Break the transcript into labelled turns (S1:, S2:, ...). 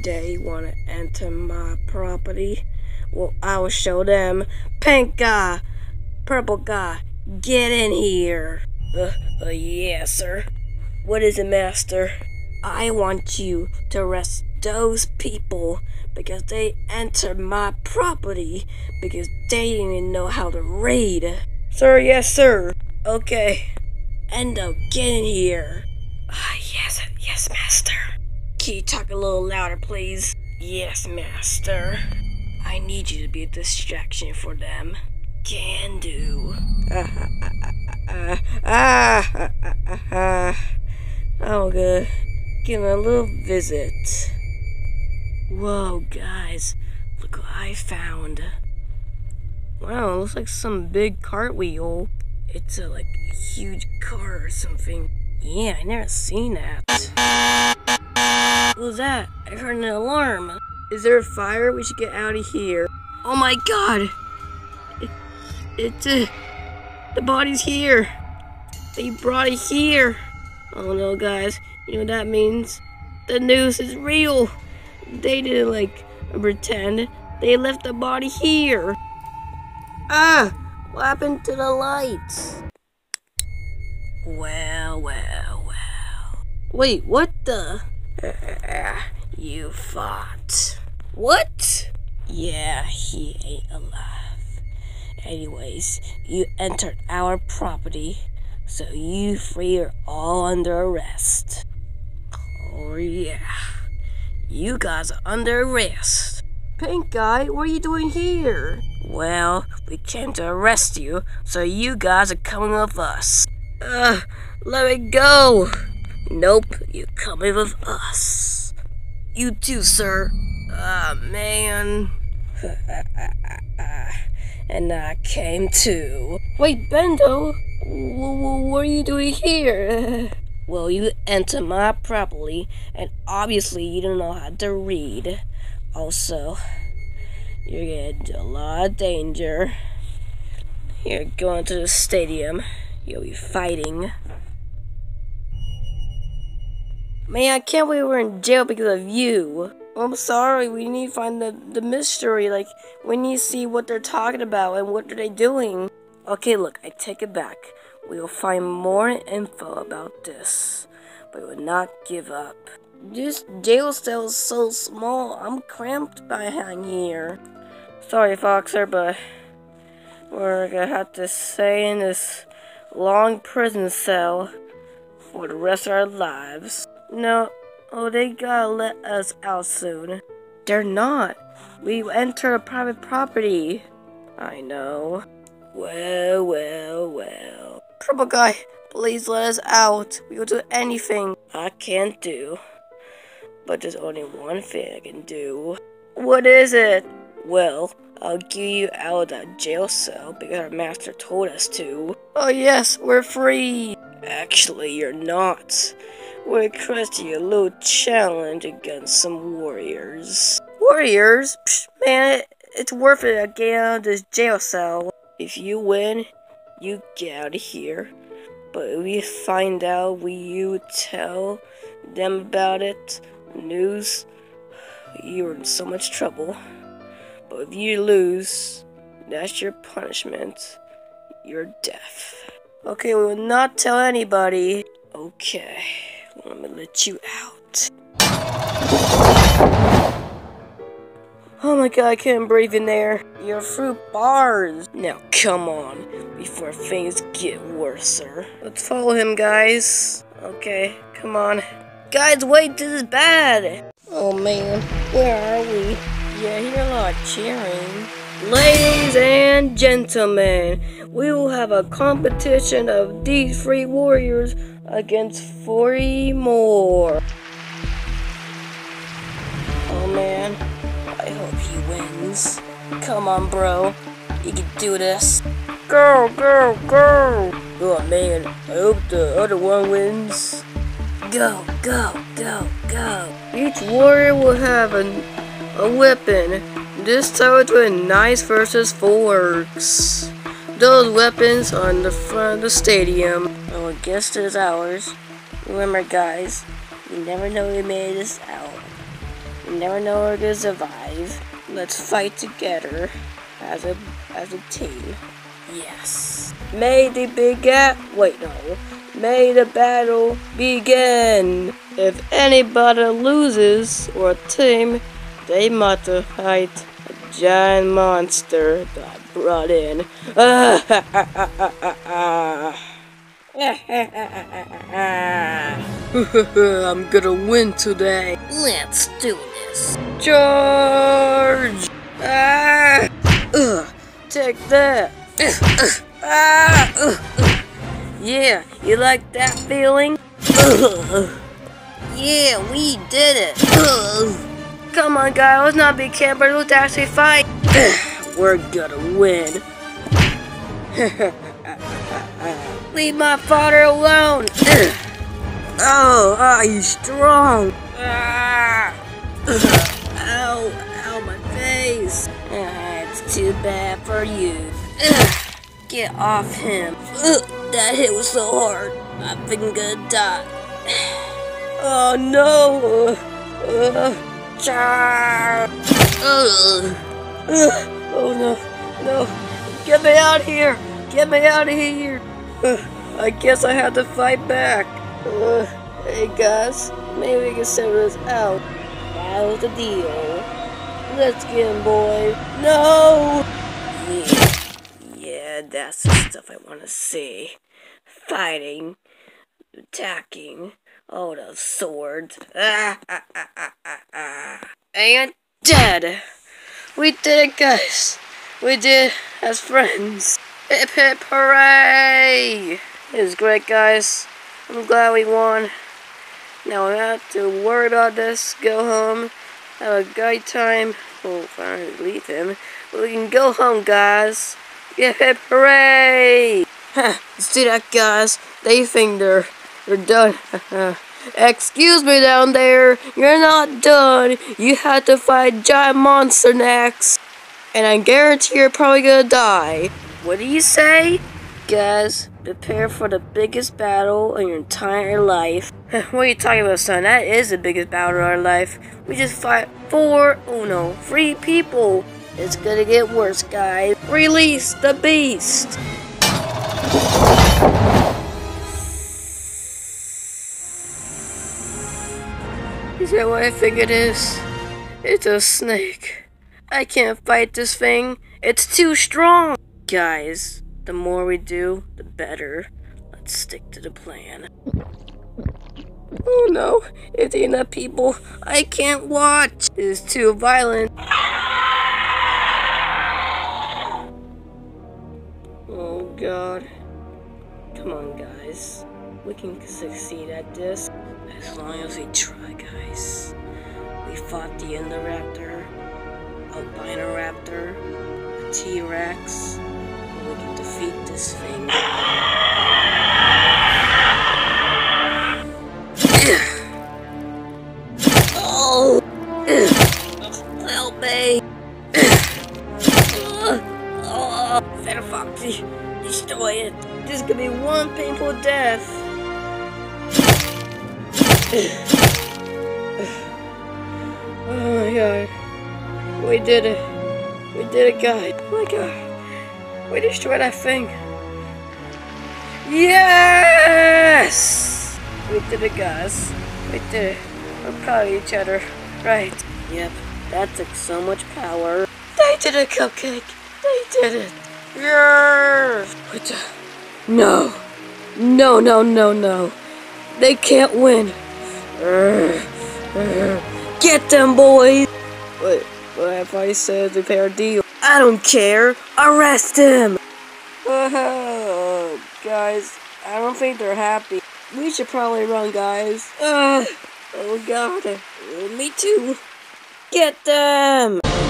S1: They want to enter my property? Well, I will show them. Pink guy, purple guy, get in here. Yes, sir. What is it, master? I want you to arrest those people because they entered my property because they didn't even know how to read. Sir, yes, sir. Okay. Endo, get in here. Yes, master. Can you talk a little louder, please? Yes, master. I need you to be a distraction for them. Can do. Oh, good. Give him a little visit. Whoa, guys. Look what I found. Wow, it looks like some big cartwheel. It's a, huge car or something. Yeah, I never seen that. What was that? I heard an alarm. Is there a fire? We should get out of here. Oh my god! The body's here. They brought it here. Oh no, guys. You know what that means? The news is real. They didn't pretend. They left the body here. What happened to the lights? Well. Wait, what the? You fought. What? Yeah, he ain't alive. Anyways, you entered our property, so you three are all under arrest. Oh yeah. You guys are under arrest. Pink guy, what are you doing here? Well, we came to arrest you, so you guys are coming with us. Let me go. Nope, you're coming with us. You too, sir. Man. And I came too. Wait, Bendo, what are you doing here? Well, you entered my property, and obviously you don't know how to read. Also, you're getting into a lot of danger. You're going to the stadium. You'll be fighting. Man, I can't believe we're in jail because of you. I'm sorry, we need to find the mystery. We need to see what they're talking about and what are they doing. Okay, look, I take it back. We will find more info about this, but we will not give up. This jail cell is so small, I'm cramped behind here. Sorry, Foxer, but we're gonna have to stay in this long prison cell for the rest of our lives. No, they gotta let us out soon. They're not. We entered a private property. I know. Well. Purple guy, please let us out. We will do anything I can't do. But there's only one thing I can do. What is it? Well, I'll get you out of that jail cell because our master told us to. Oh yes, we're free. Actually, you're not. We're requesting a little challenge against some warriors. Warriors? Psh, man, it's worth it to get out of this jail cell. If you win, you get out of here. But if we find out, you tell them about it, news, you're in so much trouble. But if you lose, that's your punishment. Your death. Okay, we will not tell anybody. Okay, let me let you out. Oh my god, I can't breathe in there. You're through bars. Now come on, before things get worse, sir. Let's follow him, guys. Okay, come on. Guys, wait, this is bad. Oh man, where are we? Yeah, I hear a lot of cheering. Ladies and gentlemen, we will have a competition of these three warriors against 40 more. Oh man, I hope he wins. Come on, bro. You can do this. Go! Oh man, I hope the other one wins. Go! Each warrior will have a weapon. This time between Knights versus Folks. Those weapons are on the front of the stadium. Oh, I guess there's ours. Remember, guys, you never know we made this out. never know we're gonna survive. Let's fight together as a team. Yes. May the May the battle begin. If anybody loses or a team, they must fight a giant monster that I brought in. I'm gonna win today. Let's do this. Charge! Take that. Yeah, you like that feeling? Yeah, we did it. Come on, guys, let's not be campers, let's actually fight. We're gonna win. Leave my father alone. Oh, he's strong. Ow, my face. It's too bad for you. Get off him. That hit was so hard. I think I'm gonna die. Oh no. Oh no. Get me out of here. Get me out of here. I guess I have to fight back. Hey guys, maybe we can settle this out. That was the deal. Let's get him, boys. No! Yeah, that's the stuff I want to see. Fighting, attacking, all those swords. And dead. We did it, guys. We did it as friends. Hip hip hooray! It was great, guys. I'm glad we won. Now we don't have to worry about this. Go home. Have a great time. We'll finally leave him. But we can go home, guys. Hip hip hooray! See that, guys? They think they're done. Excuse me down there. You're not done. You have to fight giant monster next. And I guarantee you're probably gonna die. What do you say? Guys, prepare for the biggest battle in your entire life. What are you talking about, son? That is the biggest battle in our life. We just fought 3 people. It's gonna get worse, guys. Release the beast! Is that what I think it is? It's a snake. I can't fight this thing. It's too strong. Guys, the more we do, the better. Let's stick to the plan. Oh no, it's enough people. I can't watch. It's too violent. Oh god. Come on, guys. We can succeed at this as long as we try, guys. We fought the Indoraptor, Albino Raptor, a T-Rex. We can defeat this thing. Oh! Help me! Fatal Foxy, destroy it. This could be one painful death. Oh my god. We did it. We did it, guys. Oh my god. We destroyed that thing. Yes! We did it, guys. We did it. We're proud of each other. Right. Yep. That took so much power. They did it, Cupcake. They did it. Yes! What the? No. No. They can't win. Get them, boys! What if I said prepare a deal? I don't care. Arrest him! Guys, I don't think they're happy. We should probably run, guys. Oh god. Me too. Get them!